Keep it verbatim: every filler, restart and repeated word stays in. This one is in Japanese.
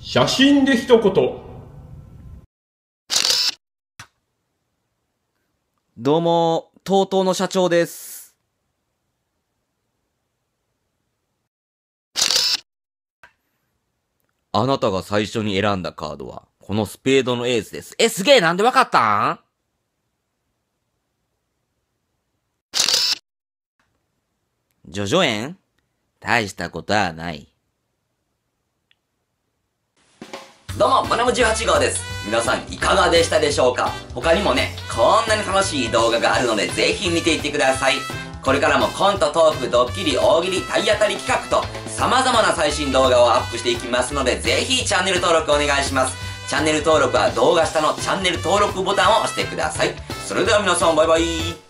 写真で一言。 どうも、TOTOの社長です。あなたが最初に選んだカードは、このスペードのエースです。え、すげえ、なんでわかったん？ジョジョ園？大したことはない。どうも、バナムじゅうはち号です。皆さんいかがでしたでしょうか？他にもね、こんなに楽しい動画があるので、ぜひ見ていってください。これからもコント、トーク、ドッキリ、大喜利、体当たり企画と、様々な最新動画をアップしていきますので、ぜひチャンネル登録お願いします。チャンネル登録は動画下のチャンネル登録ボタンを押してください。それでは皆さん、バイバイ。